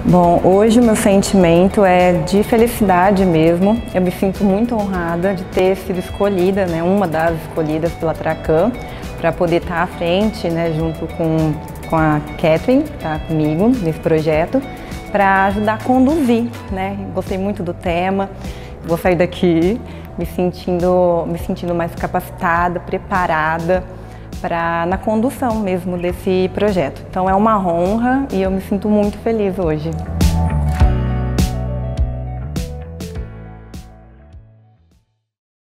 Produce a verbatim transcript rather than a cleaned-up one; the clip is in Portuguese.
Bom, hoje o meu sentimento é de felicidade mesmo. Eu me sinto muito honrada de ter sido escolhida, né, uma das escolhidas pela Tracan, para poder estar à frente, né, junto com, com a Catherine, que está comigo nesse projeto, para ajudar a conduzir, né. Gostei muito do tema, vou sair daqui me sentindo, me sentindo mais capacitada, preparada para na condução mesmo desse projeto. Então é uma honra e eu me sinto muito feliz hoje.